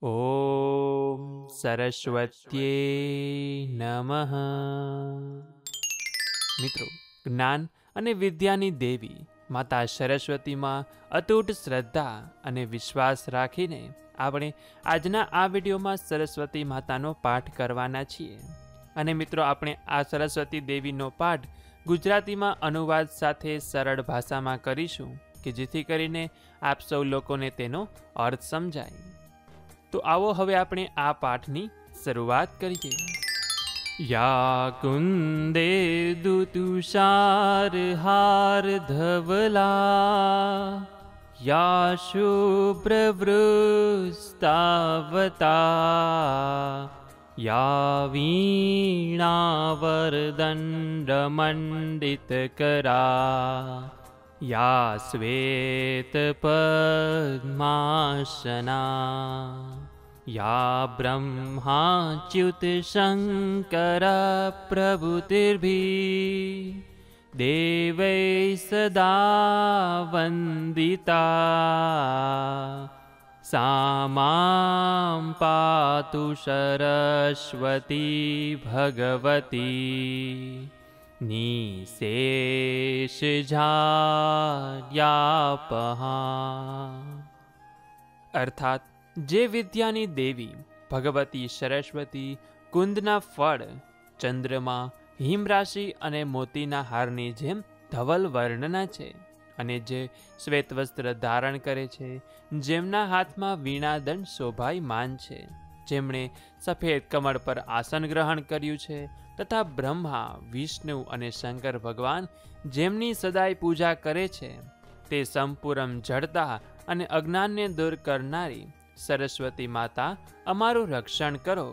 ઓમ સરસ્વત્યે નમઃ। મિત્રો, જ્ઞાન અને વિદ્યાની દેવી માતા સરસ્વતીમાં અતૂટ શ્રદ્ધા અને વિશ્વાસ રાખીને આપણે આજના આ વિડીયોમાં સરસ્વતી માતાનો પાઠ કરવાના છીએ। અને મિત્રો, આપણે આ સરસ્વતી દેવીનો પાઠ ગુજરાતીમાં અનુવાદ સાથે સરળ ભાષામાં કરીશું કે જેથી કરીને આપ સૌ લોકોને તેનો અર્થ સમજાય। તો આવો હવે આપણે આ પાઠની શરૂઆત કરીએ। યા કુંદે દુતુષાર હાર ધવલા યા શુભ્રવૃસ્તાવતા યા વીણાવરદંડમંડિતકરા યા શ્વેતપદ્માસના યા બ્રહ્માચ્યુતશંકર પ્રભૃતિર્ભિ દેવૈ સદા વંદિતા સા માં પાતુ સરસ્વતી ભગવતી નિશેષજાડ્યાપહા। અર્થાત જે વિદ્યાની દેવી ભગવતી સરસ્વતી કુંદના ફળ ચંદ્રમા હિમરાશિ અને મોતીના હારની જેમ ધવલ વર્ણના છે, અને જે શ્વેત વસ્ત્ર ધારણ કરે છે, જેમના હાથમાં વીણાદંડ શોભાયમાન છે, જેમણે સફેદ કમળ પર આસન ગ્રહણ કર્યું છે, તથા બ્રહ્મા વિષ્ણુ અને શંકર ભગવાન જેમની સદાય પૂજા કરે છે, તે સંપૂર્ણ જડતા અને અજ્ઞાનને દૂર કરનારી સરસ્વતી માતા અમારું રક્ષણ કરો।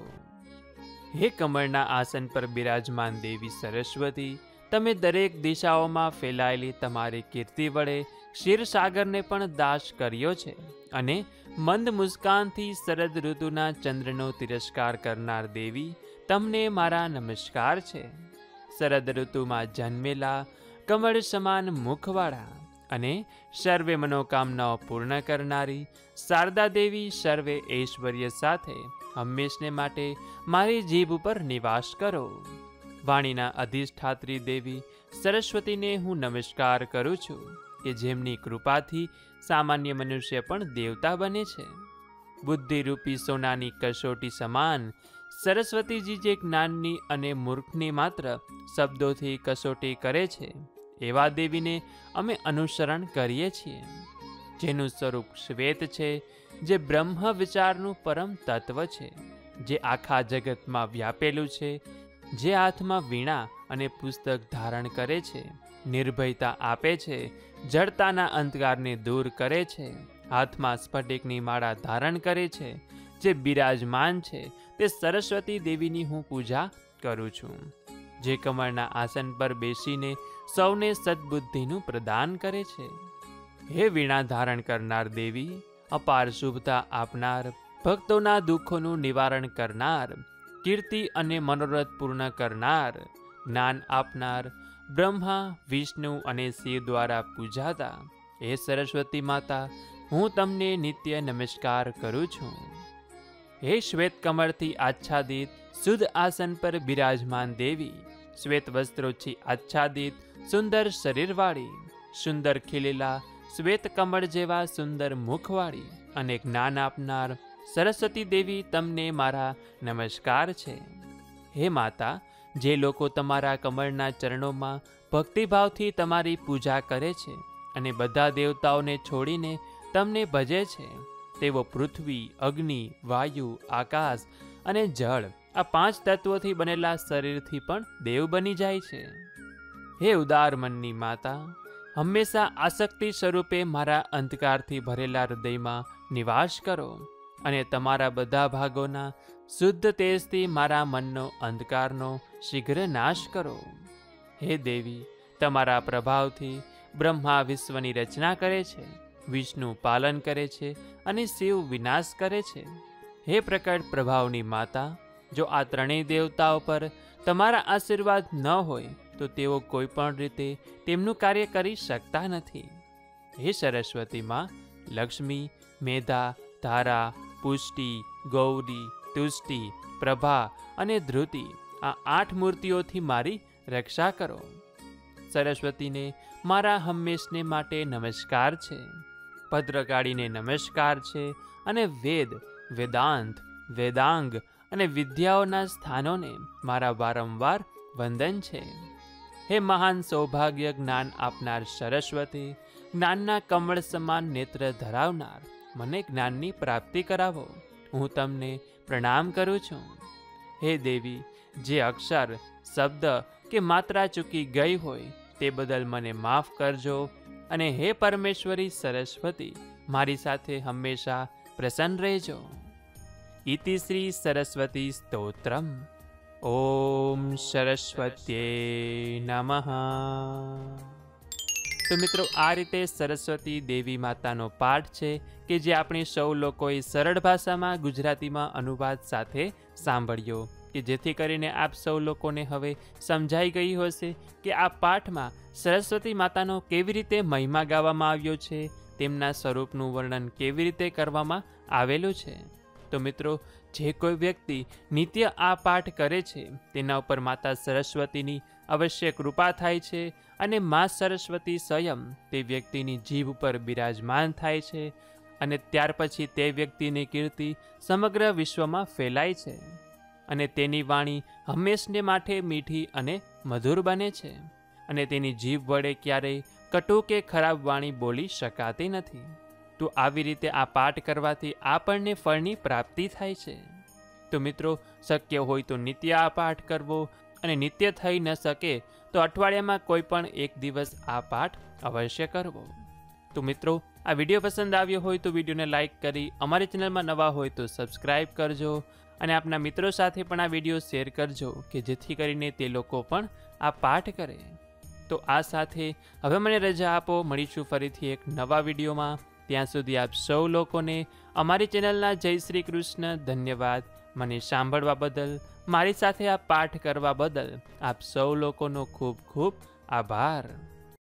હે કમળના આસન પર બિરાજમાન દેવી સરસ્વતી, તમે દરેક દિશાઓમાં ફેલાયેલી તમારી કીર્તિ વડે ક્ષીરસાગરને પણ દાશ કર્યો છે, અને મંદ મુસ્કાનથી શરદ ઋતુના ચંદ્રનો તિરસ્કાર કરનાર દેવી, તમને મારા નમસ્કાર છે। શરદ ઋતુમાં જન્મેલા કમળ સમાન મુખવાળા અને સર્વે મનોકામનાઓ પૂર્ણ કરનારી શારદા દેવી, સર્વે ઐશ્વર્ય સાથે હંમેશને માટે મારી જીભ ઉપર નિવાસ કરો। વાણીના અધિષ્ઠાત્રી દેવી સરસ્વતીને હું નમસ્કાર કરું છું કે જેમની કૃપાથી સામાન્ય મનુષ્ય પણ દેવતા બને છે। બુદ્ધિરૂપી સોનાની કસોટી સમાન સરસ્વતીજી જે જ્ઞાનની અને મૂર્ખની માત્ર શબ્દોથી કસોટી કરે છે, એવા દેવીને અમે અનુસરણ કરીએ છીએ, જેનું સ્વરૂપ શ્વેત છે, જે બ્રહ્મ વિચારનું પરમ તત્વ છે, જે આખા જગતમાં વ્યાપેલું છે, જે હાથમાં વીણા અને પુસ્તક ધારણ કરે છે, નિર્ભયતા આપે છે, જડતાના અંધકારને દૂર કરે છે, હાથમાં સ્ફટિકની માળા ધારણ કરે છે, જે બિરાજમાન છે, તે સરસ્વતી દેવીની હું પૂજા કરું છું, જે કમળના આસન પર બેસીને સૌને સદબુદ્ધિનું પ્રદાન કરે છે। હે વીણા ધારણ કરનાર દેવી, અપાર શુભતા આપનાર, ભક્તોના દુઃખોનું નિવારણ કરનાર, કીર્તિ અને મનોરથ પૂર્ણ કરનાર, જ્ઞાન આપનાર, બ્રહ્મા વિષ્ણુ અને શિવ દ્વારા પૂજાતા હે સરસ્વતી માતા, હું તમને નિત્ય નમસ્કાર કરું છું। હે શ્વેત કમળથી આચ્છાદિત શુદ્ધ આસન પર બિરાજમાન દેવી, શ્વેત વસ્ત્રોથી આચ્છાદિત સુંદર શરીરવાળી, સુંદર ખીલેલા શ્વેત કમળ જેવા સુંદર મુખવાળી અને જ્ઞાન આપનાર સરસ્વતી દેવી, તમને મારા નમસ્કાર છે। હે માતા, જે લોકો તમારા કમળના ચરણોમાં ભક્તિભાવથી તમારી પૂજા કરે છે અને બધા દેવતાઓને છોડીને તમને ભજે છે, તેઓ પૃથ્વી, અગ્નિ, વાયુ, આકાશ અને જળ આ 5 તત્વોથી બનેલા શરીરથી પણ દેવ બની જાય છે। હે ઉદાર મનની માતા, હંમેશા આસક્તિ સ્વરૂપે મારા અંધકારથી ભરેલા હૃદયમાં નિવાસ કરો અને તમારા બધા ભાગોના શુદ્ધ તેજથી મારા મનનો અંધકારનો શીઘ્ર નાશ કરો। હે દેવી, તમારા પ્રભાવથી બ્રહ્મા વિશ્વની રચના કરે છે, વિષ્ણુ પાલન કરે છે અને શિવ વિનાશ કરે છે। હે પ્રકટ પ્રભાવની માતા, જો આ ત્રણેય દેવતાઓ પર તમારા આશીર્વાદ ન હોય તો તેઓ કોઈ પણ રીતે તેમનું કાર્ય કરી શકતા નથી। હે સરસ્વતી માં, લક્ષ્મી, મેધા, ધારા, પુષ્ટિ, ગૌરી, તુષ્ટિ, પ્રભા અને ધૃતિ આ 8 મૂર્તિઓથી મારી રક્ષા કરો. સરસ્વતીને મારા હંમેશને માટે નમસ્કાર છે. ભદ્રકાળીને નમસ્કાર છે અને વેદ, વેદાંત, વેદાંગ અને વિદ્યાઓના સ્થાનોને મારા વારંવાર વંદન છે. હે મહાન સૌભાગ્ય જ્ઞાન આપનાર સરસ્વતી, જ્ઞાનના કમળ સમાન નેત્ર ધરાવનાર, મને જ્ઞાનની પ્રાપ્તિ કરાવો. હું તમને પ્રણામ કરું છું. હે દેવી, જે અક્ષર, શબ્દ કે માત્રા ચૂકી ગઈ હોય તે બદલ મને માફ કરજો. અને હે પરમેશ્વરી સરસ્વતી, મારી સાથે હંમેશા પ્રસન્ન રહેજો. ઇતિ શ્રી સરસ્વતી સ્તોત્રમ. ઓમ સરસ્વત્યે નમઃ. તો મિત્રો, આ રીતે સરસ્વતી દેવી માતાનો પાઠ છે કે જે આપણે સૌ લોકોએ સરળ ભાષામાં ગુજરાતીમાં અનુવાદ સાથે સાંભળ્યો, કે જેથી કરીને આપ સૌ લોકોને હવે સમજાઈ ગઈ હશે કે આ પાઠમાં સરસ્વતી માતાનો કેવી રીતે મહિમા ગાવામાં આવ્યો છે, તેમના સ્વરૂપનું વર્ણન કેવી રીતે કરવામાં આવેલું છે. તો મિત્રો, જે કોઈ વ્યક્તિ નિત્ય આ પાઠ કરે છે તેના ઉપર માતા સરસ્વતીની અવશ્ય કૃપા થાય છે અને મા સરસ્વતી સ્વયં તે વ્યક્તિની જીભ ઉપર બિરાજમાન થાય છે અને ત્યાર પછી તે વ્યક્તિની કીર્તિ સમગ્ર વિશ્વમાં ફેલાય છે અને તેની વાણી હંમેશને માટે મીઠી અને મધુર બને છે અને તેની જીભ વડે ક્યારેય કટુ કે ખરાબ વાણી બોલી શકાતી નથી. તો આવી રીતે આ પાઠ કરવાથી આપણને ફળની પ્રાપ્તિ થાય છે. તો મિત્રો, શક્ય હોય તો નિત્ય આ પાઠ કરવો અને નિત્ય થઈ ન શકે તો અઠવાડિયામાં કોઈ પણ એક દિવસ આ પાઠ અવશ્ય કરવો. તો મિત્રો, આ વિડીયો પસંદ આવ્યો હોય તો વિડીયોને લાઇક કરી, અમારી ચેનલમાં નવા હોય તો સબસ્ક્રાઈબ કરજો અને આપના મિત્રો સાથે પણ આ વિડીયો શેર કરજો કે જેથી કરીને તે લોકો પણ આ પાઠ કરે. તો આ સાથે હવે મને રજા આપો. મળીશું ફરીથી એક નવા વિડીયોમાં. ત્યાં સુધી આપ સૌ લોકોને અમારી ચેનલના જય શ્રી કૃષ્ણ. ધન્યવાદ. મને સાંભળવા બદલ, મારી સાથે આ પાઠ કરવા બદલ આપ સૌ લોકોનો ખૂબ ખૂબ આભાર.